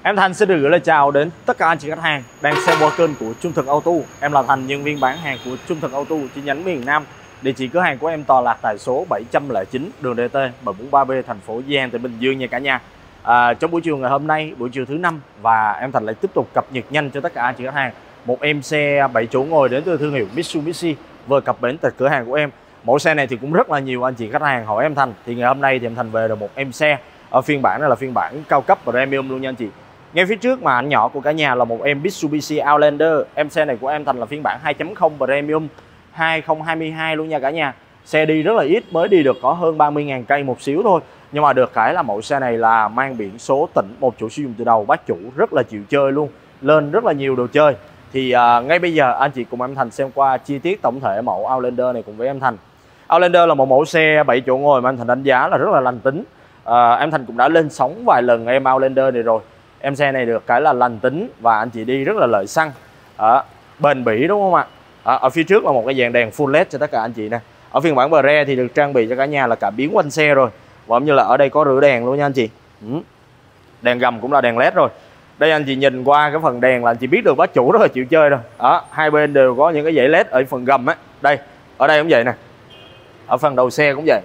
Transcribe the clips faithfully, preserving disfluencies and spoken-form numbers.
Em Thành xin được gửi lời chào đến tất cả anh chị khách hàng đang xem qua kênh của Trung Thực Auto. Em là Thành, nhân viên bán hàng của Trung Thực Auto chi nhánh miền Nam. Địa chỉ cửa hàng của em tọa lạc tại số bảy trăm lẻ chín đường đê tê bảy bốn ba B, thành phố Di An, tỉnh Bình Dương nha cả nhà. À, trong buổi chiều ngày hôm nay, buổi chiều thứ năm, và em Thành lại tiếp tục cập nhật nhanh cho tất cả anh chị khách hàng một em xe bảy chỗ ngồi đến từ thương hiệu Mitsubishi vừa cập bến tại cửa hàng của em. Mẫu xe này thì cũng rất là nhiều anh chị khách hàng hỏi em Thành, thì ngày hôm nay thì em Thành về được một em xe ở phiên bản này là phiên bản cao cấp premium luôn nha anh chị. Ngay phía trước mà ảnh nhỏ của cả nhà là một em Mitsubishi Outlander. Em xe này của em Thành là phiên bản hai chấm không Premium hai không hai hai luôn nha cả nhà. Xe đi rất là ít, mới đi được có hơn ba mươi nghìn cây một xíu thôi. Nhưng mà được cái là mẫu xe này là mang biển số tỉnh, một chủ sử dụng từ đầu, bác chủ rất là chịu chơi luôn, lên rất là nhiều đồ chơi. Thì à, ngay bây giờ anh chị cùng em Thành xem qua chi tiết tổng thể mẫu Outlander này cùng với em Thành. Outlander là một mẫu xe bảy chỗ ngồi mà em Thành đánh giá là rất là lành tính. à, Em Thành cũng đã lên sóng vài lần em Outlander này rồi. Em xe này được cái là lành tính và anh chị đi rất là lợi xăng, à, bền bỉ đúng không ạ? À, ở phía trước là một cái dàn đèn full led cho tất cả anh chị nè. Ở phiên bản Pre thì được trang bị cho cả nhà là cả biến quanh xe rồi, và cũng như là ở đây có rửa đèn luôn nha anh chị. Ừ. Đèn gầm cũng là đèn led rồi. Đây anh chị nhìn qua cái phần đèn là anh chị biết được bác chủ rất là chịu chơi rồi. Đó, hai bên đều có những cái dãy led ở phần gầm á. Đây, ở đây cũng vậy nè. Ở phần đầu xe cũng vậy.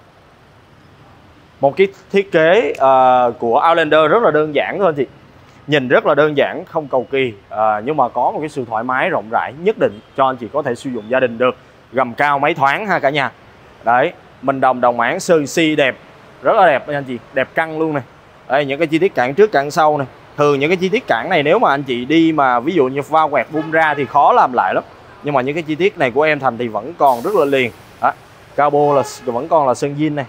Một cái thiết kế uh, của Outlander rất là đơn giản thôi anh chị. Nhìn rất là đơn giản, không cầu kỳ, uh, nhưng mà có một cái sự thoải mái rộng rãi nhất định cho anh chị có thể sử dụng gia đình được. Gầm cao máy thoáng ha cả nhà. Đấy, mình đồng đồng áng sơn si đẹp, rất là đẹp anh chị, đẹp căng luôn này. Đây, những cái chi tiết cản trước cản sau này. Thường những cái chi tiết cản này nếu mà anh chị đi mà ví dụ như va quẹt bung ra thì khó làm lại lắm. Nhưng mà những cái chi tiết này của em Thành thì vẫn còn rất là liền. Đó, cabo là vẫn còn là sơn zin này.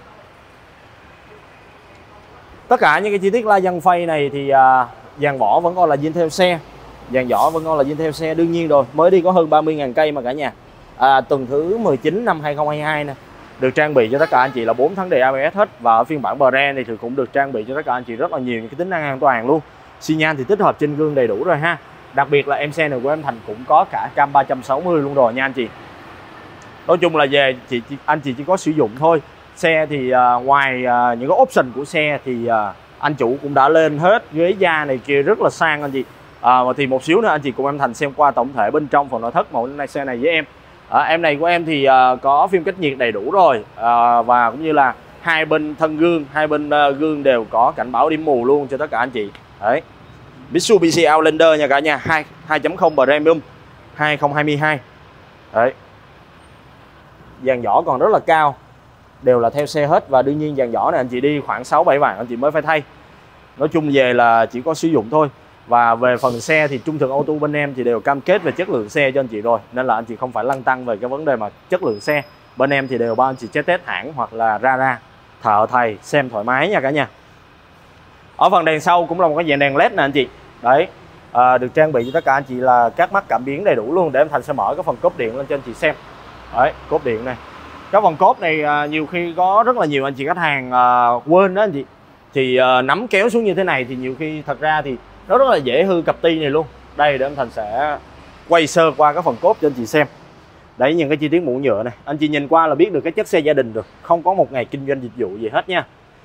Tất cả những cái chi tiết la giăng phay này thì à, dàn vỏ vẫn còn là zin theo xe. Dàn vỏ vẫn còn là zin theo xe đương nhiên rồi. Mới đi có hơn ba mươi nghìn cây mà cả nhà. à, Tuần thứ mười chín năm hai không hai hai nè. Được trang bị cho tất cả anh chị là bốn tháng đề a bê ét hết. Và ở phiên bản Pre này thì cũng được trang bị cho tất cả anh chị rất là nhiều những cái tính năng an toàn luôn. Xi nhan thì tích hợp trên gương đầy đủ rồi ha. Đặc biệt là em xe này của em Thành cũng có cả cam ba trăm sáu mươi luôn rồi nha anh chị. Nói chung là về chị anh chị chỉ có sử dụng thôi. Xe thì uh, ngoài uh, những cái option của xe thì uh, anh chủ cũng đã lên hết ghế da này kia rất là sang anh chị. À, thì một xíu nữa anh chị cùng em Thành xem qua tổng thể bên trong phần nội thất mẫu này xe này với em. À, em này của em thì uh, có phim cách nhiệt đầy đủ rồi, à, và cũng như là hai bên thân gương, hai bên uh, gương đều có cảnh báo điểm mù luôn cho tất cả anh chị. Đấy, Mitsubishi Outlander nha cả nhà, hai chấm không Premium hai không hai hai. Đấy, dàn vỏ còn rất là cao, đều là theo xe hết, và đương nhiên dàn vỏ này anh chị đi khoảng sáu bảy vạn anh chị mới phải thay. Nói chung về là chỉ có sử dụng thôi. Và về phần xe thì Trung Thực Auto bên em thì đều cam kết về chất lượng xe cho anh chị rồi, nên là anh chị không phải lăn tăn về cái vấn đề mà chất lượng xe. Bên em thì đều bao anh chị check test hãng hoặc là ra ra thợ thầy xem thoải mái nha cả nhà. Ở phần đèn sau cũng là một cái dạng đèn led nè anh chị. Đấy, à, được trang bị cho tất cả anh chị là các mắt cảm biến đầy đủ luôn. Để em Thành sẽ mở cái phần cốp điện lên cho anh chị xem. Đấy, cốp điện này. Cái phần cốp này à, nhiều khi có rất là nhiều anh chị khách hàng à, quên đó anh chị. Thì à, nắm kéo xuống như thế này thì nhiều khi thật ra thì nó rất là dễ hư cặp ti này luôn. Đây, để em Thành sẽ quay sơ qua cái phần cốp cho anh chị xem. Đấy, những cái chi tiết mũ nhựa này anh chị nhìn qua là biết được cái chất xe gia đình được, không có một ngày kinh doanh dịch vụ gì hết nha.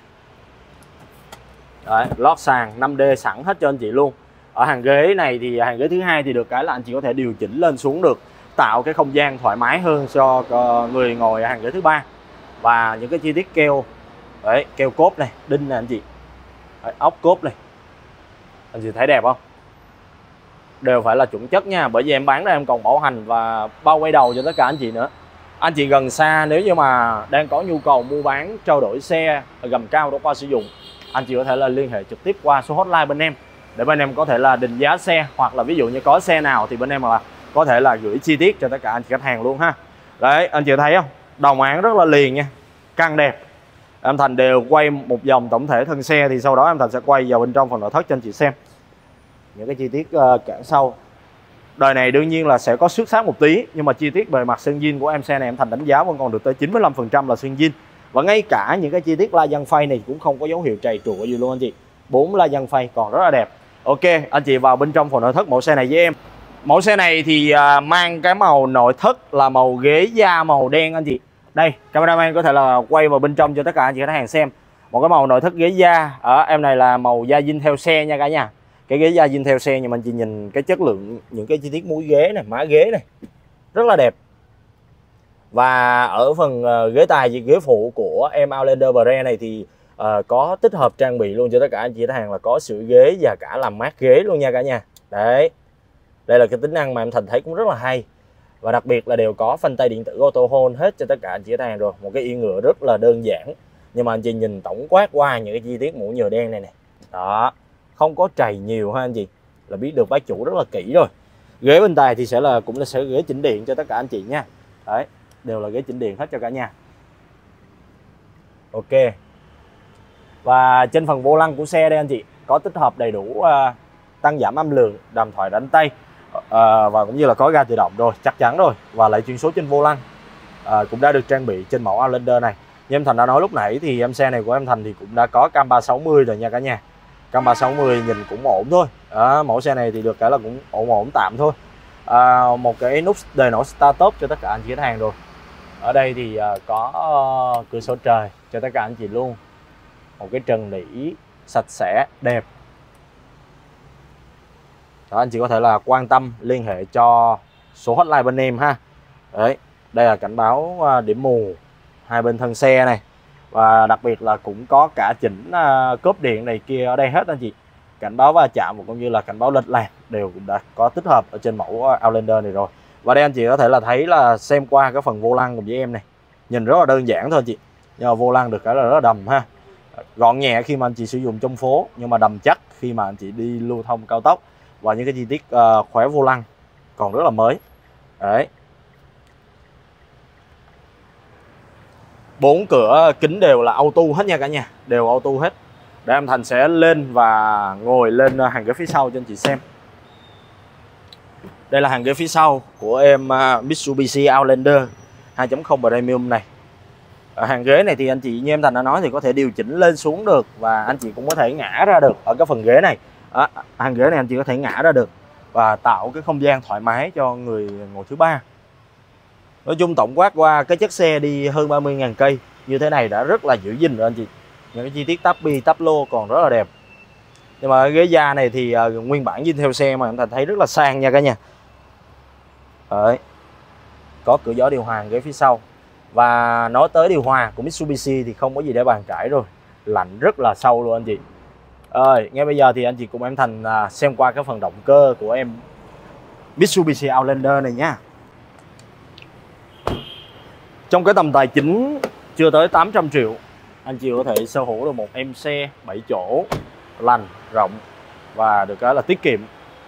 Đấy, lót sàn năm D sẵn hết cho anh chị luôn. Ở hàng ghế này thì hàng ghế thứ hai thì được cái là anh chị có thể điều chỉnh lên xuống được, tạo cái không gian thoải mái hơn cho người ngồi ở hàng ghế thứ ba. Và những cái chi tiết keo, đấy, keo cốp này, đinh này anh chị. Đấy, ốc cốp này, anh chị thấy đẹp không? Đều phải là chuẩn chất nha, bởi vì em bán ra em còn bảo hành và bao quay đầu cho tất cả anh chị nữa. Anh chị gần xa nếu như mà đang có nhu cầu mua bán trao đổi xe gầm cao đó qua sử dụng, anh chị có thể là liên hệ trực tiếp qua số hotline bên em để bên em có thể là định giá xe, hoặc là ví dụ như có xe nào thì bên em là có thể là gửi chi tiết cho tất cả anh chị khách hàng luôn ha. Đấy, anh chị thấy không? Đồng áng rất là liền nha, căng đẹp. Em Thành đều quay một vòng tổng thể thân xe, thì sau đó em Thành sẽ quay vào bên trong phần nội thất cho anh chị xem những cái chi tiết uh, cản sau. Đời này đương nhiên là sẽ có xước sát một tí, nhưng mà chi tiết bề mặt sơn zin của em xe này em Thành đánh giá vẫn còn được tới chín mươi lăm phần trăm là sơn zin. Và ngay cả những cái chi tiết la giăng phay này cũng không có dấu hiệu trầy trụa gì luôn anh chị. Bốn la giăng phay còn rất là đẹp. Ok, anh chị vào bên trong phần nội thất mẫu xe này với em. Mẫu xe này thì uh, mang cái màu nội thất là màu ghế da màu đen anh chị. Đây, cameraman có thể là quay vào bên trong cho tất cả anh chị khách hàng xem. Một cái màu nội thất ghế da ở em này là màu da zin theo xe nha cả nhà. Cái ghế da zin theo xe, nhưng mà anh chị nhìn cái chất lượng những cái chi tiết mũi ghế này, má ghế này rất là đẹp. Và ở phần ghế tài ghế phụ của em Outlander Brand này thì uh, có tích hợp trang bị luôn cho tất cả anh chị khách hàng là có sưởi ghế và cả làm mát ghế luôn nha cả nhà. Đấy, đây là cái tính năng mà em Thành thấy cũng rất là hay. Và đặc biệt là đều có phanh tay điện tử auto hold hết cho tất cả anh chị khách hàng rồi. Một cái yên ngựa rất là đơn giản, nhưng mà anh chị nhìn tổng quát qua những cái chi tiết mũ nhờ đen này nè, đó, không có trầy nhiều ha anh chị, là biết được bác chủ rất là kỹ rồi. Ghế bên tài thì sẽ là cũng là sẽ ghế chỉnh điện cho tất cả anh chị nha. Đấy, đều là ghế chỉnh điện hết cho cả nhà. Ok. Và trên phần vô lăng của xe đây anh chị có tích hợp đầy đủ uh, tăng giảm âm lượng, đàm thoại đánh tay, uh, và cũng như là có ga tự động rồi, chắc chắn rồi. Và lại chuyên số trên vô lăng uh, cũng đã được trang bị trên mẫu Outlander này. Như em Thành đã nói lúc nãy thì em xe này của em Thành thì cũng đã có cam ba sáu mươi rồi nha cả nhà. Cam ba sáu mươi nhìn cũng ổn thôi. Đó, mẫu xe này thì được cái là cũng ổn ổn tạm thôi. À, một cái nút đề nổ start top cho tất cả anh chị khách hàng rồi. Ở đây thì uh, có uh, cửa sổ trời cho tất cả anh chị luôn. Một cái trần nỉ sạch sẽ đẹp. Đó, anh chị có thể là quan tâm liên hệ cho số hotline bên em ha. Đấy, đây là cảnh báo uh, điểm mù hai bên thân xe này. Và đặc biệt là cũng có cả chỉnh uh, cốp điện này kia ở đây hết anh chị. Cảnh báo va chạm và cũng như là cảnh báo lệch lạc đều cũng đã có tích hợp ở trên mẫu Outlander này rồi. Và đây anh chị có thể là thấy là xem qua cái phần vô lăng cùng với em này, nhìn rất là đơn giản thôi anh chị, nhưng mà vô lăng được cái là rất là đầm ha, gọn nhẹ khi mà anh chị sử dụng trong phố, nhưng mà đầm chắc khi mà anh chị đi lưu thông cao tốc. Và những cái chi tiết uh, khóe vô lăng còn rất là mới. Đấy, bốn cửa kính đều là auto hết nha cả nhà, đều auto hết. Để em Thành sẽ lên và ngồi lên hàng ghế phía sau cho anh chị xem. Đây là hàng ghế phía sau của em Mitsubishi Outlander hai chấm không Premium này. Ở hàng ghế này thì anh chị như em Thành đã nói thì có thể điều chỉnh lên xuống được, và anh chị cũng có thể ngã ra được ở cái phần ghế này. À, hàng ghế này anh chị có thể ngã ra được và tạo cái không gian thoải mái cho người ngồi thứ ba. Nói chung tổng quát qua cái chất xe đi hơn ba mươi nghìn cây như thế này đã rất là giữ gìn rồi anh chị. Những cái chi tiết táp bi, táp lô còn rất là đẹp. Nhưng mà ghế da này thì uh, nguyên bản zin theo xe mà em Thành thấy rất là sang nha cả nhà. Đấy, có cửa gió điều hòa ghế phía sau. Và nói tới điều hòa của Mitsubishi thì không có gì để bàn cãi rồi, lạnh rất là sâu luôn anh chị. Rồi, ngay bây giờ thì anh chị cùng em Thành uh, xem qua cái phần động cơ của em Mitsubishi Outlander này nha. Trong cái tầm tài chính chưa tới tám trăm triệu, anh chị có thể sở hữu được một em xe bảy chỗ lành, rộng và được cái là tiết kiệm.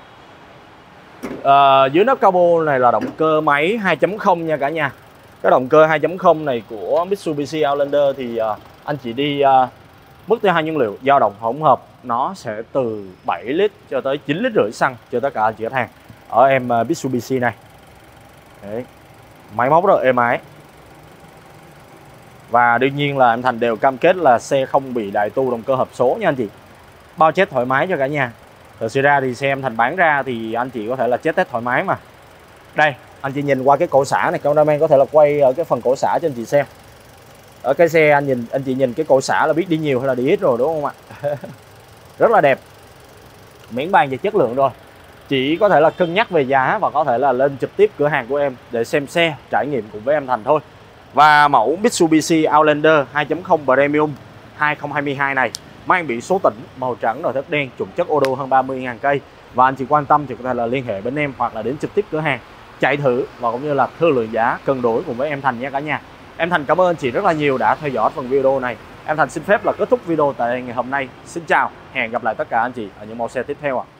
À, dưới nắp capo này là động cơ máy hai chấm không nha cả nhà. Cái động cơ hai chấm không này của Mitsubishi Outlander thì uh, anh chị đi uh, mức tiêu hao nhiên liệu dao động hỗn hợp nó sẽ từ bảy lít cho tới chín lít rưỡi xăng cho tất cả anh chị khách hàng ở em uh, Mitsubishi này. Đấy, máy móc rất êm ái. Và đương nhiên là em Thành đều cam kết là xe không bị đại tu động cơ hộp số nha anh chị. Bao chết thoải mái cho cả nhà. Thật sự ra thì xe em Thành bán ra thì anh chị có thể là chết test thoải mái mà. Đây, anh chị nhìn qua cái cổ xả này, cameraman có thể là quay ở cái phần cổ xả cho anh chị xem. Ở cái xe anh nhìn anh chị nhìn cái cổ xả là biết đi nhiều hay là đi ít rồi đúng không ạ? Rất là đẹp. Miễn bàn về chất lượng rồi. Chỉ có thể là cân nhắc về giá và có thể là lên trực tiếp cửa hàng của em để xem xe, trải nghiệm cùng với em Thành thôi. Và mẫu Mitsubishi Outlander hai chấm không Premium hai không hai hai này mang biển số tỉnh màu trắng nội thất đen, chuẩn chất ô đô hơn ba mươi nghìn cây. Và anh chị quan tâm thì có thể là liên hệ bên em hoặc là đến trực tiếp cửa hàng chạy thử và cũng như là thương lượng giá cân đối cùng với em Thành nha cả nhà. Em Thành cảm ơn anh chị rất là nhiều đã theo dõi phần video này. Em Thành xin phép là kết thúc video tại ngày hôm nay. Xin chào, hẹn gặp lại tất cả anh chị ở những mẫu xe tiếp theo ạ.